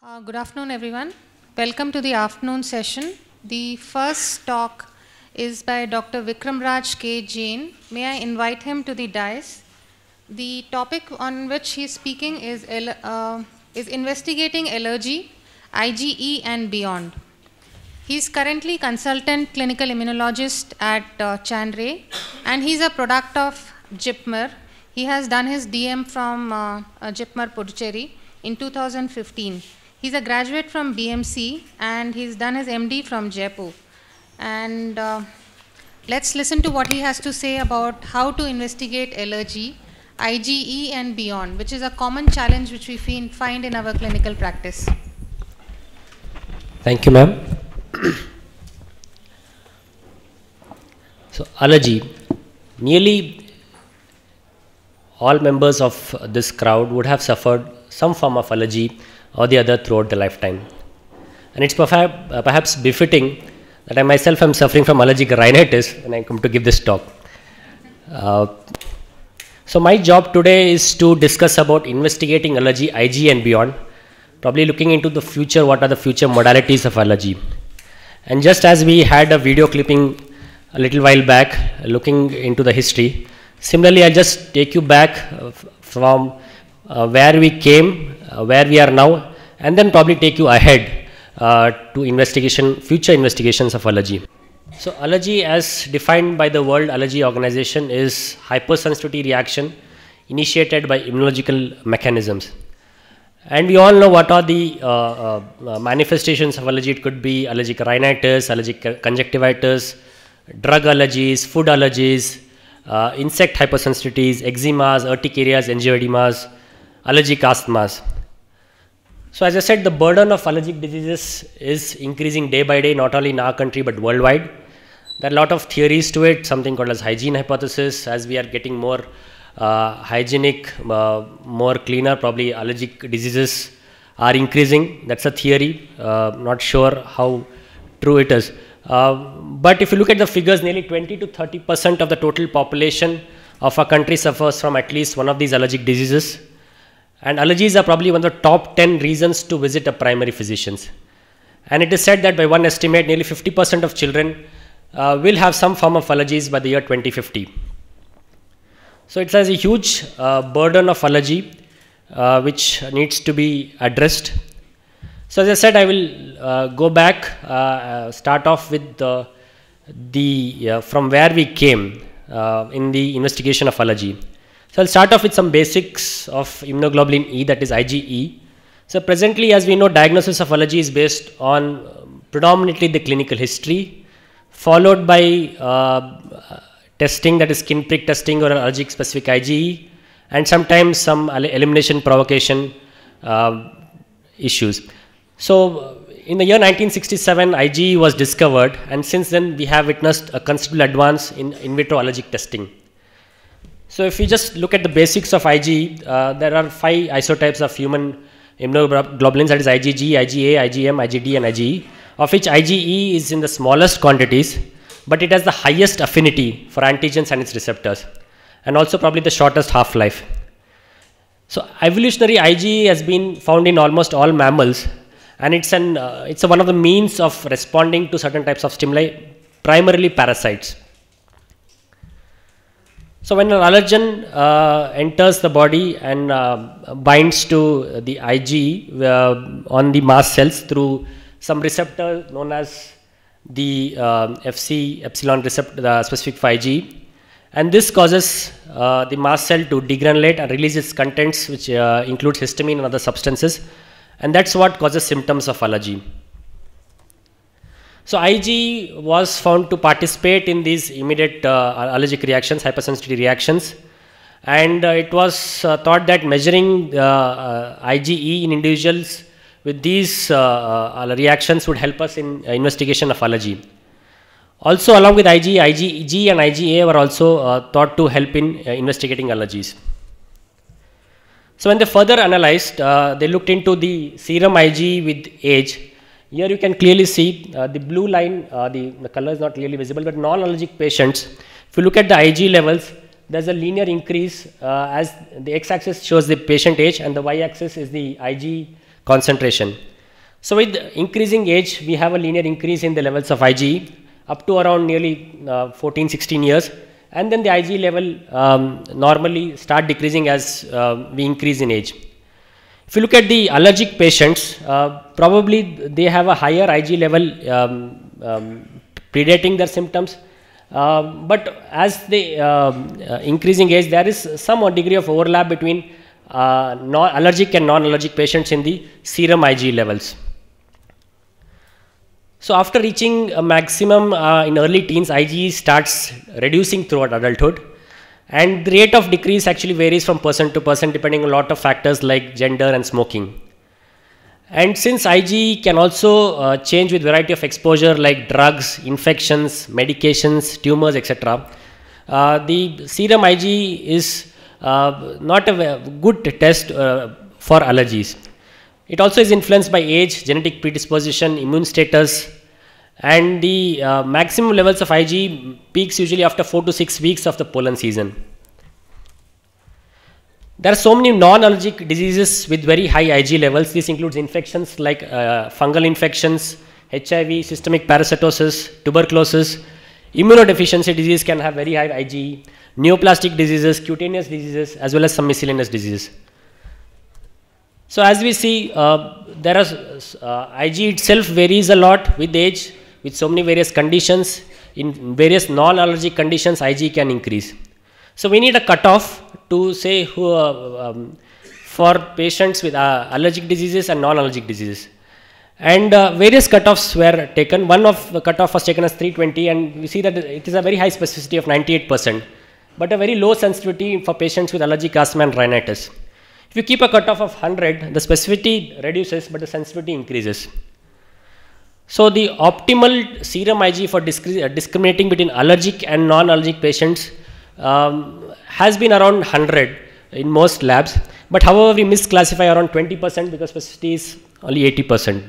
Good afternoon, everyone. Welcome to the afternoon session. The first talk is by Dr. Vikramraj K Jain. May I invite him to the dais? The topic on which he is speaking is investigating allergy, IgE and beyond. He is currently consultant clinical immunologist at Chandray, and he is a product of JIPMER. He has done his DM from JIPMER Puducherry in 2015. He's a graduate from BMC and he's done his MD from Jaipur. And let's listen to what he has to say about how to investigate allergy, IgE and beyond, which is a common challenge which we find in our clinical practice. Thank you, ma'am. So, allergy. Nearly all members of this crowd would have suffered some form of allergy or the other throughout the lifetime. And it's perhaps befitting that I myself am suffering from allergic rhinitis when I come to give this talk. So my job today is to discuss about investigating allergy, IgE and beyond, probably looking into the future, what are the future modalities of allergy. And just as we had a video clipping a little while back looking into the history, similarly I'll just take you back from where we came, where we are now, and then probably take you ahead to future investigations of allergy. So allergy, as defined by the World Allergy Organization, is hypersensitivity reaction initiated by immunological mechanisms. And we all know what are the manifestations of allergy. It could be allergic rhinitis, allergic conjunctivitis, drug allergies, food allergies, insect hypersensitivities, eczemas, urticarias, angioedemas, allergic asthmas. So as I said, the burden of allergic diseases is increasing day by day, not only in our country but worldwide. There are a lot of theories to it, something called as hygiene hypothesis. As we are getting more hygienic, more cleaner, probably allergic diseases are increasing. That's a theory, not sure how true it is. But if you look at the figures, nearly 20 to 30% of the total population of our country suffers from at least one of these allergic diseases. And allergies are probably one of the top 10 reasons to visit a primary physicians. And it is said that by one estimate, nearly 50% of children will have some form of allergies by the year 2050. So it has a huge burden of allergy which needs to be addressed. So as I said, I will go back, start off with from where we came in the investigation of allergy. So I'll start off with some basics of immunoglobulin E, that is IgE. So presently, as we know, diagnosis of allergy is based on predominantly the clinical history, followed by testing, that is skin prick testing or allergic specific IgE, and sometimes some elimination provocation issues. So in the year 1967, IgE was discovered, and since then we have witnessed a considerable advance in vitro allergic testing. So if we just look at the basics of IgE, there are 5 isotypes of human immunoglobulins, that is IgG, IgA, IgM, IgD and IgE, of which IgE is in the smallest quantities, but it has the highest affinity for antigens and its receptors, and also probably the shortest half-life. So evolutionary IgE has been found in almost all mammals, and it's one of the means of responding to certain types of stimuli, primarily parasites. So when an allergen enters the body and binds to the IgE on the mast cells through some receptor known as the Fc epsilon receptor specific for IgE, and this causes the mast cell to degranulate and release its contents, which includes histamine and other substances, and that's what causes symptoms of allergy. So IgE was found to participate in these immediate allergic reactions, hypersensitivity reactions, and it was thought that measuring IgE in individuals with these reactions would help us in investigation of allergy. Also, along with IgE, IgG and IgA were also thought to help in investigating allergies. So when they further analyzed, they looked into the serum IgE with age. Here you can clearly see the blue line, the color is not clearly visible, but non-allergic patients, if you look at the IgE levels, there's a linear increase as the x-axis shows the patient age and the y-axis is the IgE concentration. So with increasing age, we have a linear increase in the levels of IgE up to around nearly 14, 16 years. And then the IgE level normally start decreasing as we increase in age. If you look at the allergic patients, probably they have a higher IgE level predating their symptoms. But as they increasing age, there is some degree of overlap between allergic and non-allergic patients in the serum IgE levels. So after reaching a maximum in early teens, IgE starts reducing throughout adulthood, and the rate of decrease actually varies from person to person depending on a lot of factors like gender and smoking. And since IgE can also change with variety of exposure like drugs, infections, medications, tumors, etc., the serum IgE is not a good test for allergies. It also is influenced by age, genetic predisposition, immune status, and the maximum levels of IgE peaks usually after 4 to 6 weeks of the pollen season. There are so many non-allergic diseases with very high IgE levels. This includes infections like fungal infections, HIV, systemic parasitosis, tuberculosis. Immunodeficiency disease can have very high IgE, neoplastic diseases, cutaneous diseases, as well as some miscellaneous diseases. So as we see, there are IgE itself varies a lot with age, with so many various conditions. In various non-allergic conditions, IgE can increase. So we need a cutoff to say for patients with allergic diseases and non-allergic diseases. And various cutoffs were taken. One of the cutoff was taken as 320, and we see that it is a very high specificity of 98%, but a very low sensitivity for patients with allergic asthma and rhinitis. If you keep a cutoff of 100, the specificity reduces, but the sensitivity increases. So the optimal serum IgE for discriminating between allergic and non-allergic patients has been around 100 in most labs, but however we misclassify around 20% because specificity is only 80%.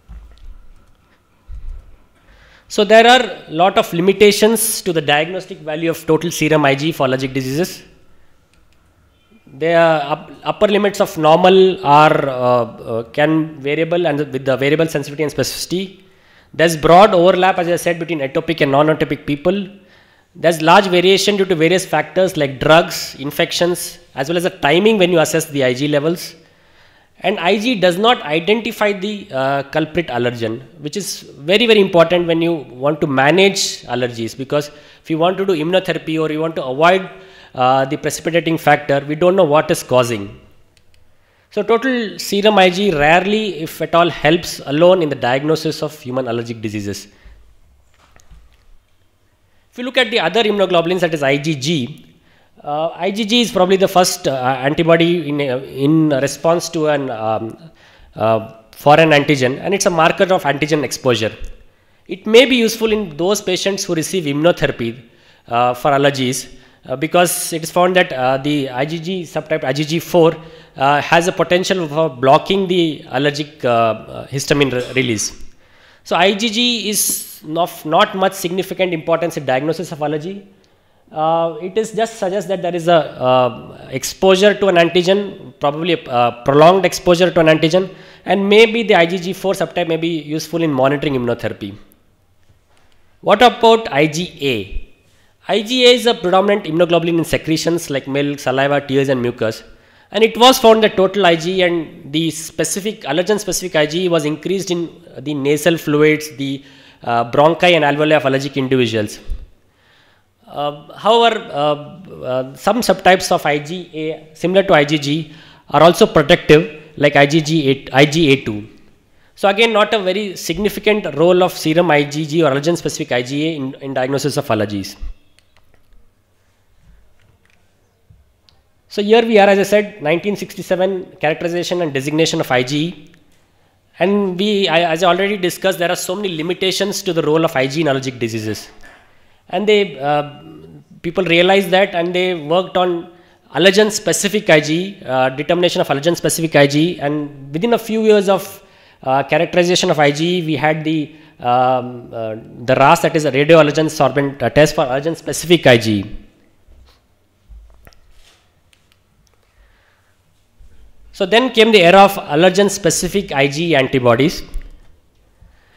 So there are a lot of limitations to the diagnostic value of total serum IgE for allergic diseases. The upper limits of normal are can variable and with the variable sensitivity and specificity. There's broad overlap, as I said, between atopic and non-atopic people. There's large variation due to various factors like drugs, infections, as well as the timing when you assess the IgE levels. And IgE does not identify the culprit allergen, which is very, very important when you want to manage allergies, because if you want to do immunotherapy or you want to avoid the precipitating factor, we don't know what is causing. So total serum IgE rarely, if at all, helps alone in the diagnosis of human allergic diseases. If you look at the other immunoglobulins, that is IgG, IgG is probably the first antibody in response to an foreign antigen, and it's a marker of antigen exposure. It may be useful in those patients who receive immunotherapy for allergies, because it is found that the IgG subtype IgG4 has a potential for blocking the allergic histamine release. So IgG is not much significant importance in diagnosis of allergy. It is just suggests that there is a exposure to an antigen, probably a prolonged exposure to an antigen, and maybe the IgG4 subtype may be useful in monitoring immunotherapy. What about IgA? IgA is a predominant immunoglobulin in secretions like milk, saliva, tears, and mucus. And it was found that total IgE and the specific allergen-specific IgE was increased in the nasal fluids, the bronchi and alveoli of allergic individuals. However, some subtypes of IgA, similar to IgG, are also protective, like IgA2. So again, not a very significant role of serum IgG or allergen-specific IgA in diagnosis of allergies. So here we are, as I said, 1967 characterization and designation of IgE. And as I already discussed, there are so many limitations to the role of IgE in allergic diseases. And people realized that, and they worked on allergen-specific IgE, determination of allergen-specific IgE. And within a few years of characterization of IgE, we had the RAS, that is a radioallergen sorbent test for allergen-specific IgE. So then came the era of allergen-specific IgE antibodies.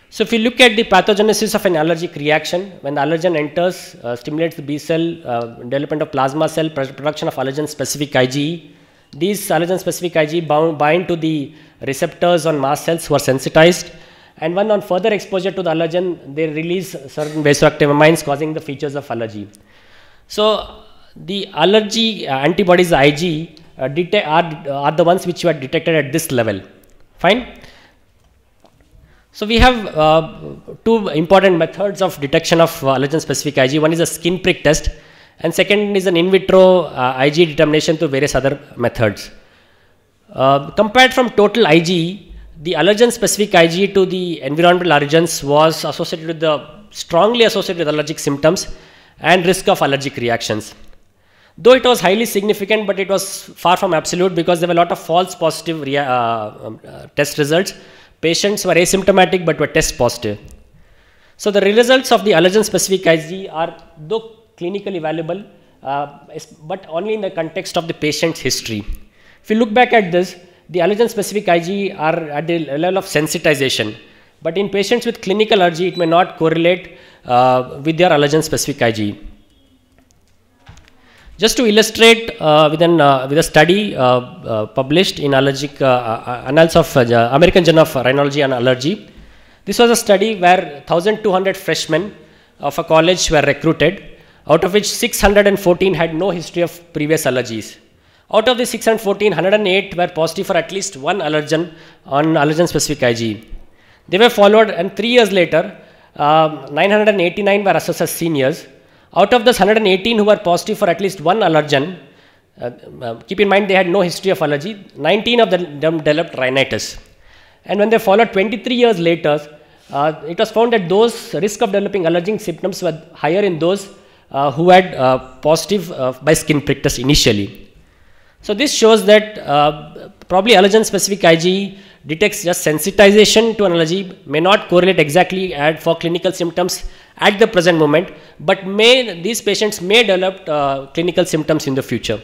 So if you look at the pathogenesis of an allergic reaction, when the allergen enters, stimulates the B cell, development of plasma cell, production of allergen-specific IgE. These allergen-specific IgE bind to the receptors on mast cells who are sensitized, and when on further exposure to the allergen, they release certain vasoactive amines causing the features of allergy. So the allergy antibodies, IgE, are the ones which were detected at this level. Fine. So we have two important methods of detection of allergen-specific IgE. One is a skin prick test, and second is an in vitro IgE determination through various other methods. Compared from total IgE, the allergen-specific IgE to the environmental allergens was associated with strongly associated with allergic symptoms and risk of allergic reactions. Though it was highly significant, but it was far from absolute because there were a lot of false positive test results. Patients were asymptomatic but were test positive. So the results of the allergen-specific IgE are though clinically valuable, but only in the context of the patient's history. If you look back at this, the allergen-specific IgE are at the level of sensitization, but in patients with clinical allergy, it may not correlate with their allergen-specific IgE. Just to illustrate with a study published in allergic annals of American Journal of Rhinology and Allergy. This was a study where 1,200 freshmen of a college were recruited, out of which 614 had no history of previous allergies. Out of the 614, 108 were positive for at least one allergen on allergen-specific IgE. They were followed, and 3 years later, 989 were assessed as seniors. Out of those 118 who were positive for at least one allergen, keep in mind they had no history of allergy, 19 of them developed rhinitis. And when they followed 23 years later, it was found that those risk of developing allergic symptoms were higher in those who had positive by skin prick test initially. So this shows that probably allergen-specific IgE detects just sensitization to an allergy, may not correlate exactly for clinical symptoms at the present moment, but these patients may develop clinical symptoms in the future.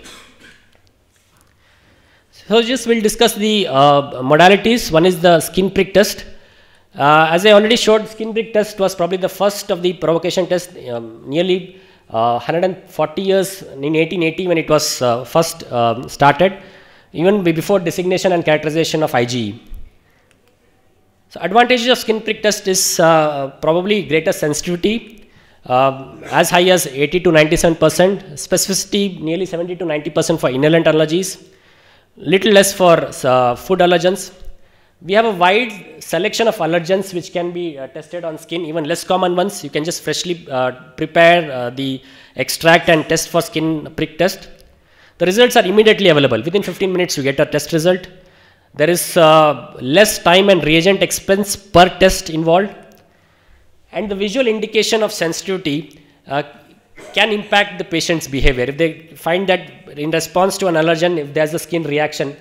So just we'll discuss the modalities. One is the skin prick test. As I already showed, skin prick test was probably the first of the provocation tests, nearly 140 years in 1880 when it was first started, even before designation and characterization of IgE. So advantages of skin prick test is probably greater sensitivity, as high as 80 to 97%, specificity nearly 70 to 90% for inhalant allergies, little less for food allergens. We have a wide selection of allergens which can be tested on skin, even less common ones. You can just freshly prepare the extract and test for skin prick test. The results are immediately available. Within 15 minutes you get a test result. There is less time and reagent expense per test involved. And the visual indication of sensitivity can impact the patient's behavior. If they find that in response to an allergen, if there is a skin reaction,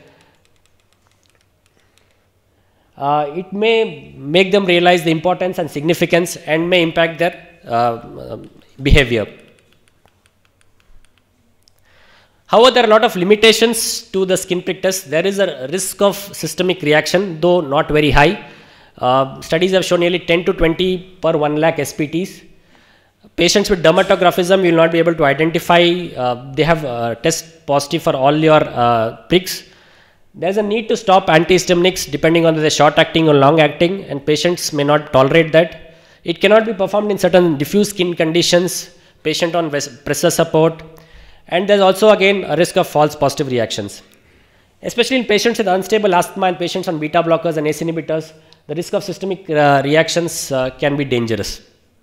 it may make them realize the importance and significance and may impact their behavior. However, there are a lot of limitations to the skin prick test. There is a risk of systemic reaction, though not very high. Studies have shown nearly 10 to 20 per 1 lakh SPTs. Patients with dermatographism, you will not be able to identify. They have test positive for all your pricks. There is a need to stop antihistaminics depending on whether they are short acting or long acting, and patients may not tolerate that. It cannot be performed in certain diffuse skin conditions, patient on pressor support, and there is also again a risk of false positive reactions. Especially in patients with unstable asthma and patients on beta blockers and ACE inhibitors, the risk of systemic reactions can be dangerous.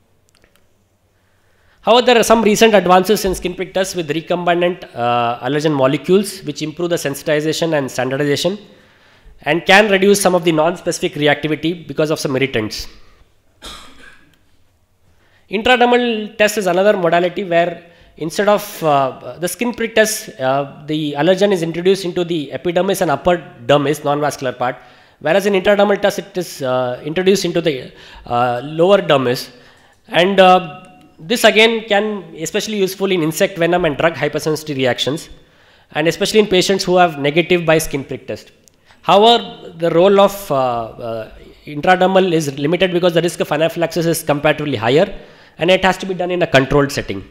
However, there are some recent advances in skin prick tests with recombinant allergen molecules which improve the sensitization and standardization and can reduce some of the non-specific reactivity because of some irritants. Intradermal test is another modality where instead of the skin prick test, the allergen is introduced into the epidermis and upper dermis, non-vascular part, whereas in intradermal test it is introduced into the lower dermis, and this again can especially useful in insect venom and drug hypersensitivity reactions, and especially in patients who have negative by skin prick test. However, the role of intradermal is limited because the risk of anaphylaxis is comparatively higher, and it has to be done in a controlled setting.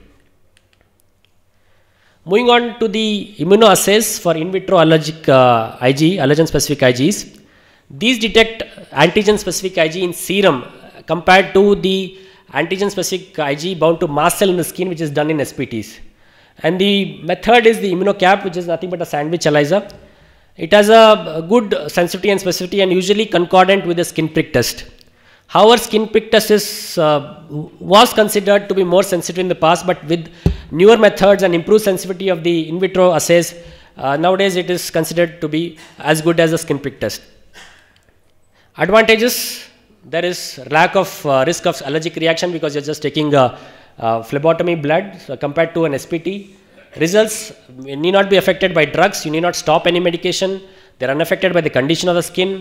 Moving on to the immunoassays for in vitro allergic Ig, allergen-specific Igs. These detect antigen-specific Ig in serum compared to the antigen-specific Ig bound to mast cell in the skin, which is done in SPTs. And the method is the immunocap, which is nothing but a sandwich ELISA. It has a good sensitivity and specificity and usually concordant with the skin prick test. However, skin prick test was considered to be more sensitive in the past, but with newer methods and improved sensitivity of the in vitro assays, nowadays it is considered to be as good as the skin prick test. Advantages: there is lack of risk of allergic reaction because you're just taking phlebotomy blood compared to an SPT. Results need not be affected by drugs. You need not stop any medication. They're unaffected by the condition of the skin.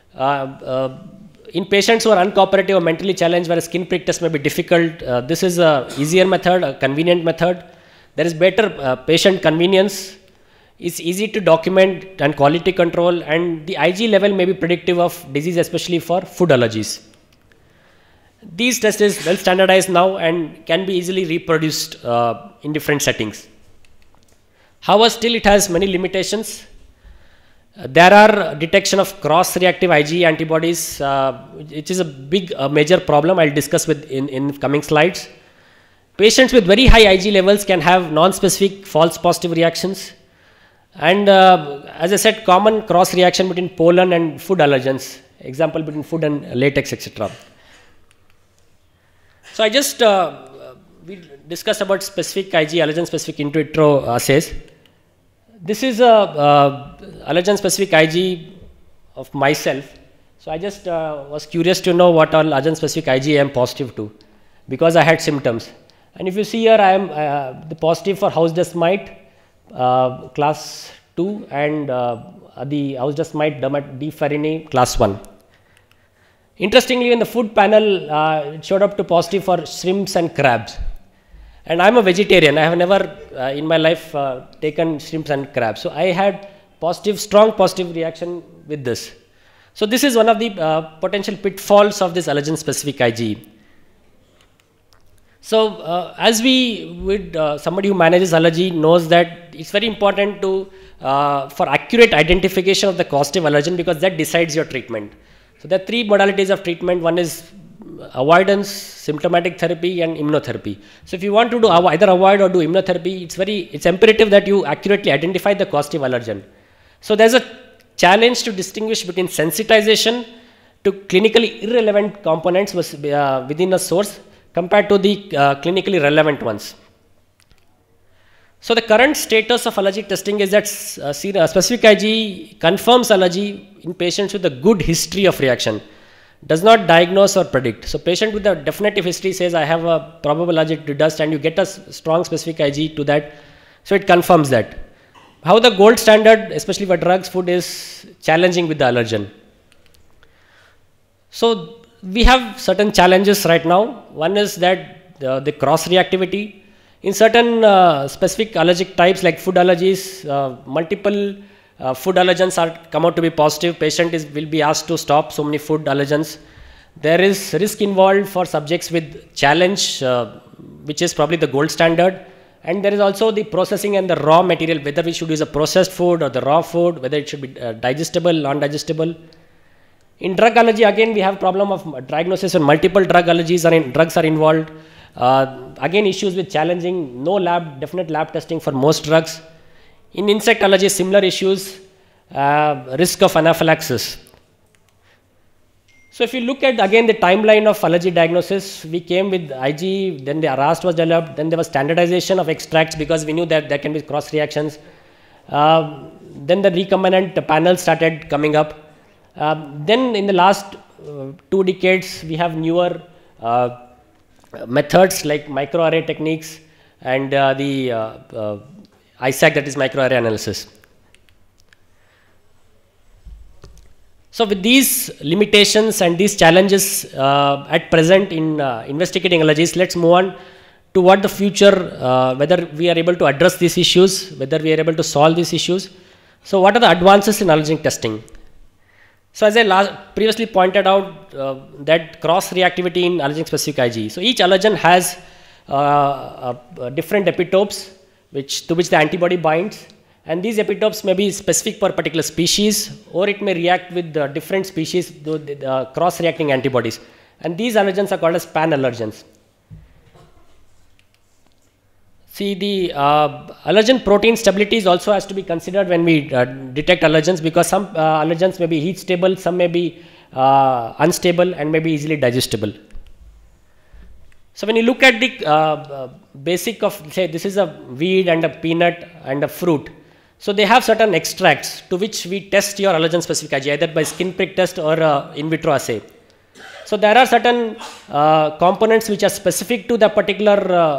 In patients who are uncooperative or mentally challenged, where a skin prick test may be difficult, this is a easier method, a convenient method. There is better patient convenience. It's easy to document and quality control, and the Ig level may be predictive of disease, especially for food allergies. These tests is well standardized now and can be easily reproduced in different settings. However, still it has many limitations. There are detection of cross-reactive Ig antibodies, which is a big major problem I'll discuss in coming slides. Patients with very high Ig levels can have non-specific false positive reactions. And as I said, common cross-reaction between pollen and food allergens, example between food and latex, etc. So I just we discussed about specific Ig, allergen-specific in vitro assays. This is a allergen-specific Ig of myself. So I just was curious to know what all allergen-specific Ig I am positive to, because I had symptoms. And if you see here, I am the positive for house dust mite, class 2, and the house dust mite D. farini, class 1. Interestingly, in the food panel, it showed up to positive for shrimps and crabs. And I am a vegetarian. I have never in my life taken shrimps and crabs. So I had strong positive reaction with this. So this is one of the potential pitfalls of this allergen-specific Ig. So as somebody who manages allergy knows that it's very important to for accurate identification of the causative allergen, because that decides your treatment. So there are 3 modalities of treatment. One is avoidance, symptomatic therapy, and immunotherapy. So if you want to do either avoid or do immunotherapy, it's imperative that you accurately identify the causative allergen. So there's a challenge to distinguish between sensitization to clinically irrelevant components within a source compared to the clinically relevant ones. So the current status of allergic testing is that specific Ig confirms allergy in patients with a good history of reaction, does not diagnose or predict. So patient with a definitive history says I have a probable allergic to dust, and you get a strong specific Ig to that, so it confirms that. How the gold standard, especially for drugs, food, is challenging with the allergen. So we have certain challenges right now. One is that the cross reactivity. In certain specific allergic types like food allergies, multiple food allergens come out to be positive. Patient will be asked to stop so many food allergens. There is risk involved for subjects with challenge, which is probably the gold standard. And there is also the processing and the raw material, whether we should use a processed food or the raw food, whether it should be digestible, non-digestible. In drug allergy, again, we have problem of diagnosis when multiple drugs are involved. Again, issues with challenging, no definite lab testing for most drugs. In insect allergy, similar issues, risk of anaphylaxis. So if you look at again the timeline of allergy diagnosis, we came with Ig, then the RAST was developed, then there was standardization of extracts because we knew that there can be cross reactions. Then the recombinant panel started coming up. Then in the last 2 decades, we have newer methods like microarray techniques and the ISAC, that is microarray analysis. So with these limitations and these challenges at present in investigating allergies, let's move on to what the future, whether we are able to address these issues, whether we are able to solve these issues. So what are the advances in allergen testing? So as I previously pointed out, that cross-reactivity in allergen-specific IgE. So each allergen has different epitopes to which the antibody binds, and these epitopes may be specific for a particular species, or it may react with different species, cross-reacting antibodies. And these allergens are called as pan-allergens. See, the allergen protein stability is also has to be considered when we detect allergens, because some allergens may be heat stable, some may be unstable, and may be easily digestible. So when you look at the basic of, say, this is a weed and a peanut and a fruit. So they have certain extracts to which we test your allergen specific IgE, either by skin prick test or in vitro assay. So there are certain components which are specific to the particular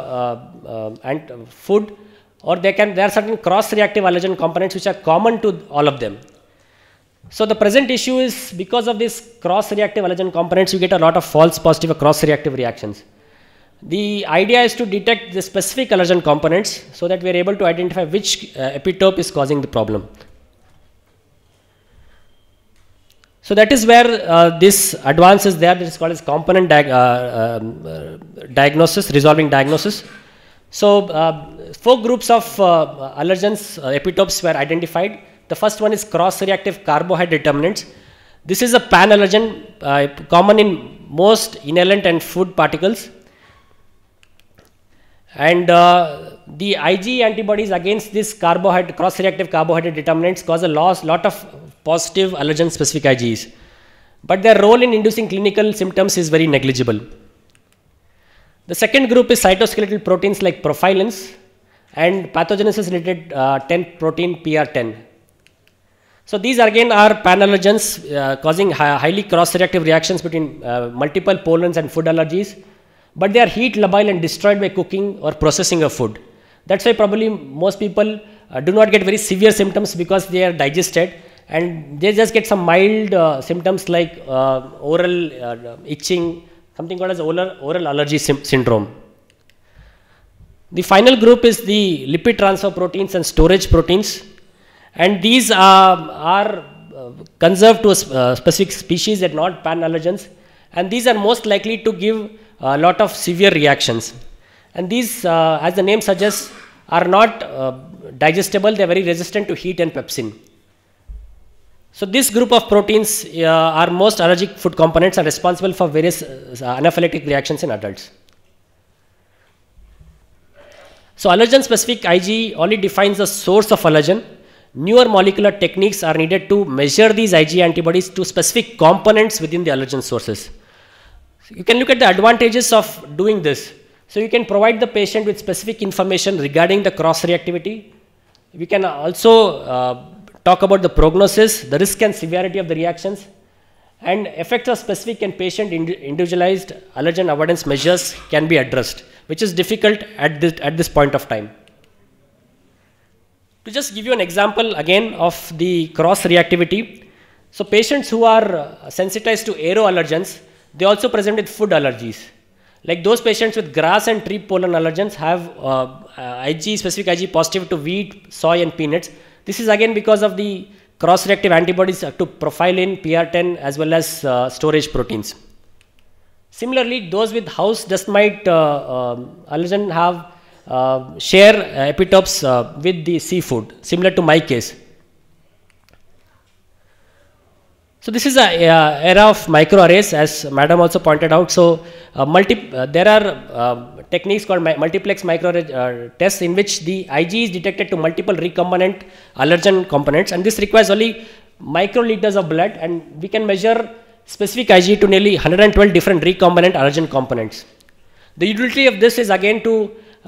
food, or there are certain cross-reactive allergen components which are common to all of them. So the present issue is, because of this cross-reactive allergen components, you get a lot of false positive or cross-reactive reactions. The idea is to detect the specific allergen components so that we are able to identify which epitope is causing the problem. So that is where this advance is there. This is called as component diagnosis, resolving diagnosis. So 4 groups of allergens epitopes were identified. The first one is cross-reactive carbohydrate determinants. This is a pan-allergen common in most inhalant and food particles. And the IgE antibodies against this cross-reactive carbohydrate determinants cause a lot of positive allergen-specific IgEs. But their role in inducing clinical symptoms is very negligible. The second group is cytoskeletal proteins like profilins and pathogenesis-related 10 protein PR10. So these again are pan-allergens causing highly cross-reactive reactions between multiple pollens and food allergies. But they are heat labile and destroyed by cooking or processing of food. That's why probably most people do not get very severe symptoms, because they are digested, and they just get some mild symptoms like oral itching, something called as oral allergy syndrome. The final group is the lipid transfer proteins and storage proteins, and these are conserved to a specific species and not pan-allergens, and these are most likely to give a lot of severe reactions. And these, as the name suggests, are not digestible. They are very resistant to heat and pepsin. So this group of proteins are most allergic food components, are responsible for various anaphylactic reactions in adults. So allergen specific IgE only defines the source of allergen. Newer molecular techniques are needed to measure these IgE antibodies to specific components within the allergen sources. You can look at the advantages of doing this. So you can provide the patient with specific information regarding the cross-reactivity. We can also talk about the prognosis, the risk and severity of the reactions, and effects of specific and patient individualized allergen avoidance measures can be addressed, which is difficult at this point of time. To just give you an example again of the cross-reactivity. So patients who are sensitized to aeroallergens, they also present with food allergies. Like those patients with grass and tree pollen allergens have specific IgE positive to wheat, soy and peanuts. This is again because of the cross-reactive antibodies to profilin, PR10 as well as storage proteins. Similarly, those with house dust mite allergen have share epitopes with the seafood, similar to my case. So this is an era of microarrays, as madam also pointed out. So there are techniques called multiplex microarray tests, in which the IgE is detected to multiple recombinant allergen components, and this requires only microliters of blood, and we can measure specific IgE to nearly 112 different recombinant allergen components. The utility of this is again to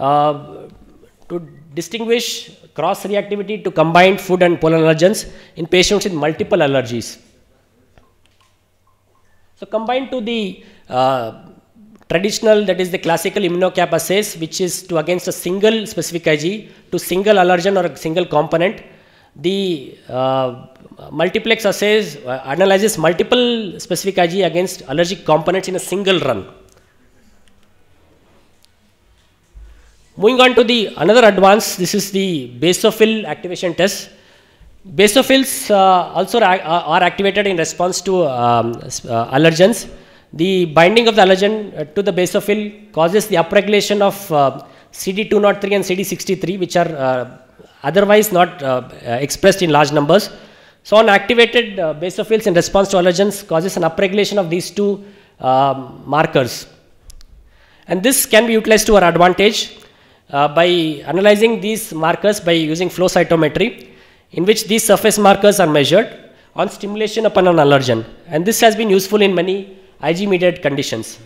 distinguish cross-reactivity to combined food and pollen allergens in patients with multiple allergies. So combined to the traditional, that is the classical immunocap assays, which is to against a single specific IgE to single allergen or a single component, the multiplex assays analyzes multiple specific IgE against allergic components in a single run. Moving on to the another advance, this is the basophil activation test. Basophils also are activated in response to allergens. The binding of the allergen to the basophil causes the upregulation of CD203 and CD63, which are otherwise not expressed in large numbers. So on activated basophils in response to allergens causes an upregulation of these two markers. And this can be utilized to our advantage by analyzing these markers by using flow cytometry, in which these surface markers are measured on stimulation upon an allergen. And this has been useful in many Ig mediated conditions.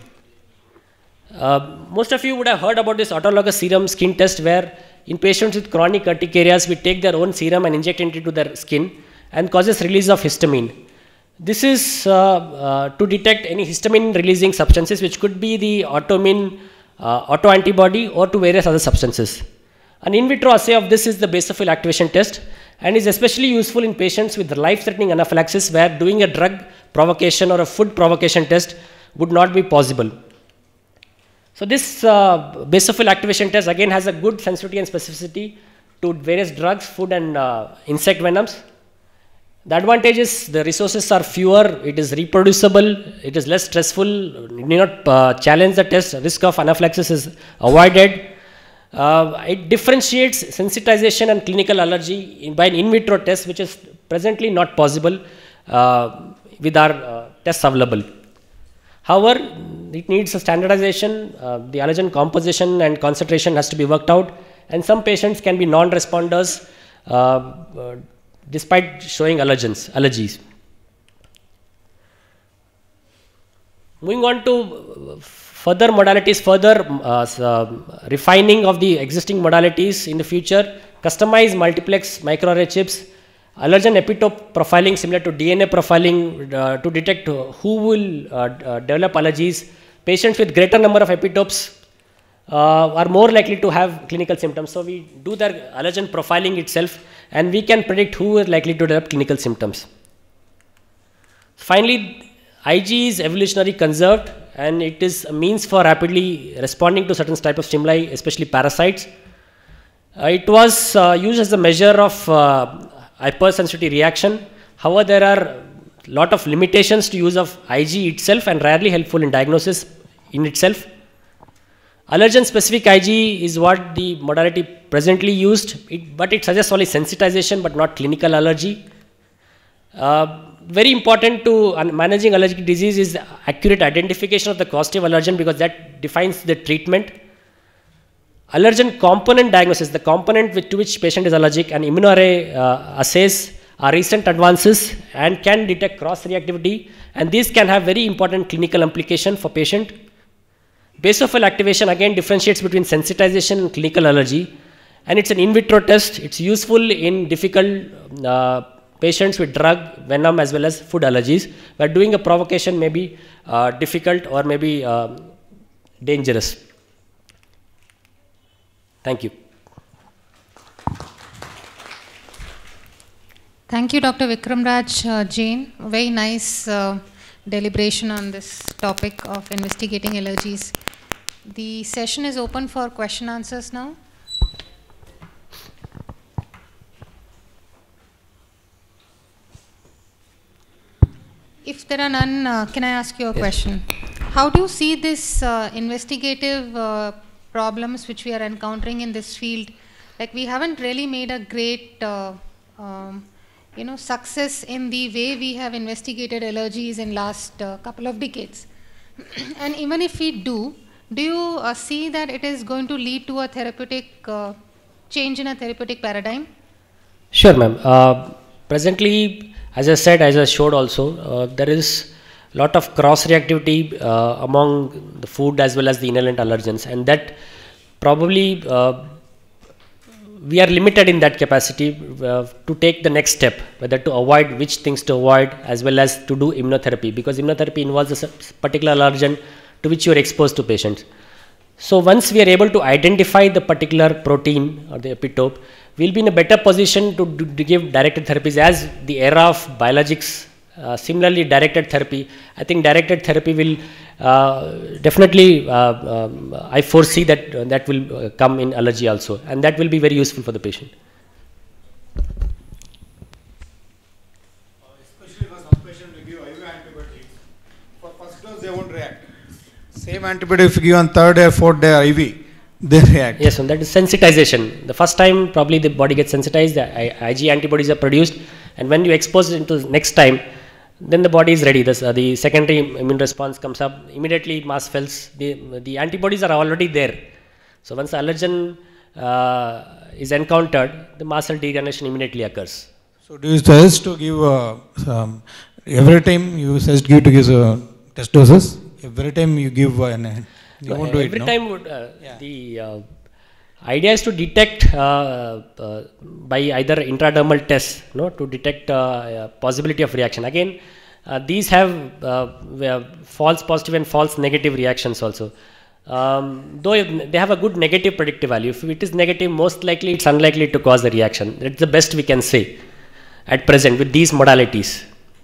Most of you would have heard about this autologous serum skin test, where in patients with chronic urticarias, we take their own serum and inject it into their skin and causes release of histamine. This is to detect any histamine releasing substances, which could be the autoantibody or to various other substances. An in vitro assay of this is the basophil activation test, and is especially useful in patients with life-threatening anaphylaxis, where doing a drug provocation or a food provocation test would not be possible. So this basophil activation test again has a good sensitivity and specificity to various drugs, food and insect venoms. The advantage is the resources are fewer, it is reproducible, it is less stressful, you need not challenge the test, risk of anaphylaxis is avoided. It differentiates sensitization and clinical allergy by an in vitro test, which is presently not possible with our tests available. However, it needs a standardization, the allergen composition and concentration has to be worked out, and some patients can be non-responders despite showing allergies. Moving on to further modalities, refining of the existing modalities in the future, customized multiplex microarray chips, allergen epitope profiling similar to DNA profiling to detect who will develop allergies. Patients with greater number of epitopes are more likely to have clinical symptoms. So we do the allergen profiling itself, and we can predict who is likely to develop clinical symptoms. Finally, Ig is evolutionary conserved, and it is a means for rapidly responding to certain type of stimuli, especially parasites. It was used as a measure of hypersensitivity reaction. However, there are a lot of limitations to use of Ig itself, and rarely helpful in diagnosis in itself. Allergen specific Ig is what the modality presently used, but it suggests only sensitization but not clinical allergy. Very important to managing allergic disease is accurate identification of the causative allergen, because that defines the treatment. Allergen component diagnosis, the component to which patient is allergic, and immunoarray assays are recent advances and can detect cross reactivity, and these can have very important clinical implication for patient. Basophil activation again differentiates between sensitization and clinical allergy, and it's an in vitro test. It's useful in difficult patients with drug, venom as well as food allergies, where doing a provocation may be difficult or may be dangerous. Thank you. Thank you, Dr. Vikramraj Jain. Very nice deliberation on this topic of investigating allergies. The session is open for question answers now. If there are none, can I ask you a question? How do you see this investigative problems which we are encountering in this field? Like, we haven't really made a great success in the way we have investigated allergies in last couple of decades. And even if we do you see that it is going to lead to a therapeutic change in a therapeutic paradigm? Sure, ma'am. Presently, as I said, as I showed also, there is a lot of cross reactivity among the food as well as the inhalant allergens, and that probably we are limited in that capacity to take the next step, whether to avoid which things to avoid as well as to do immunotherapy, because immunotherapy involves a particular allergen to which you are exposed to patients. So once we are able to identify the particular protein or the epitope, we will be in a better position to give directed therapies, as the era of biologics. Similarly, directed therapy, I think directed therapy will definitely, I foresee that that will come in allergy also, and that will be very useful for the patient. First dose they won't react. Same antibody if you give on third or fourth day IV, they react. Yes, and that is sensitization. The first time probably the body gets sensitized, the IgE antibodies are produced, and when you expose it into next time, then the body is ready. The secondary immune response comes up, immediately mast cells, the antibodies are already there. So once the allergen is encountered, the mast cell degranulation immediately occurs. So do you suggest to give every time you suggest give test doses? Every time you give you won't do it, every no? time would, the idea is to detect by either intradermal tests, to detect possibility of reaction. Again, these have false positive and false negative reactions also. Though they have a good negative predictive value. If it is negative, most likely it's unlikely to cause the reaction. That's the best we can say at present with these modalities.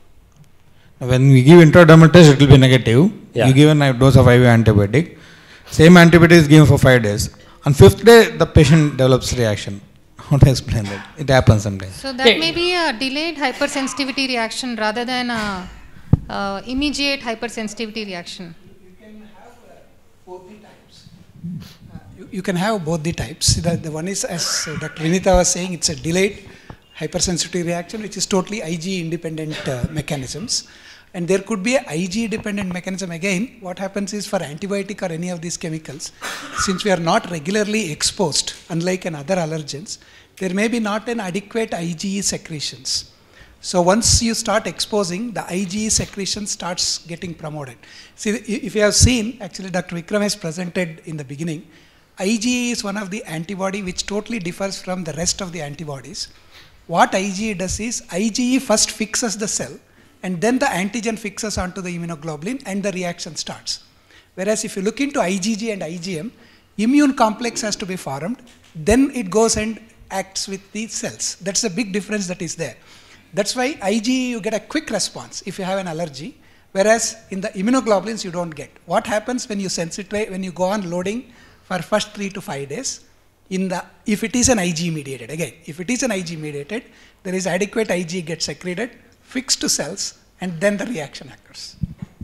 When we give intradermal test, it will be negative. Yeah. You give a dose of IV antibiotic. Same antibiotic is given for 5 days. On 5th day, the patient develops reaction. How to explain that? It happens sometimes. So that may be a delayed hypersensitivity reaction rather than a immediate hypersensitivity reaction. Both the types. You can have both the types. The one is, as Dr. Vinita was saying, it's a delayed hypersensitivity reaction, which is totally IgE independent mechanisms. And there could be an IgE dependent mechanism. Again, what happens is for antibiotic or any of these chemicals, since we are not regularly exposed, unlike in other allergens, there may be not an adequate IgE secretions. So once you start exposing, the IgE secretion starts getting promoted. See, if you have seen, actually Dr. Vikram has presented in the beginning, IgE is one of the antibody which totally differs from the rest of the antibodies. What IgE does is, IgE first fixes the cell, and then the antigen fixes onto the immunoglobulin and the reaction starts. Whereas if you look into IgG and IgM, immune complex has to be formed, then it goes and acts with the cells. That's the big difference that is there. That's why IgE you get a quick response if you have an allergy, whereas in the immunoglobulins you don't get. What happens when you sensitize, when you go on loading for first 3 to 5 days, if it is an IgE mediated, again, if it is an IgE mediated, there is adequate IgE gets secreted, fixed to cells, and then the reaction occurs.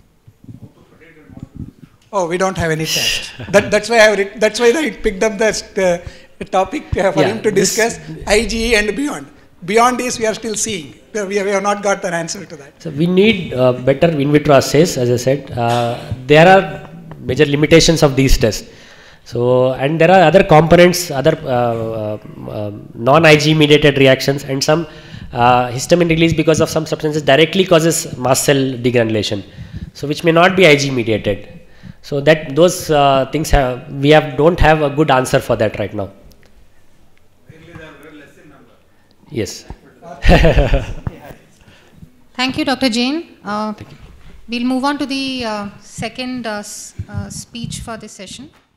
Oh, we don't have any test. That's why I picked up the topic for him to discuss IgE and beyond. Beyond this, we are still seeing. We have not got an answer to that. So we need better in vitro assays, as I said. There are major limitations of these tests. So, and there are other components, other non-IgE mediated reactions, and some histamine release because of some substances directly causes mast cell degranulation, so which may not be IgE mediated. So that those things don't have a good answer for that right now. Yes. Thank you, Dr. Jain. We'll move on to the second speech for this session.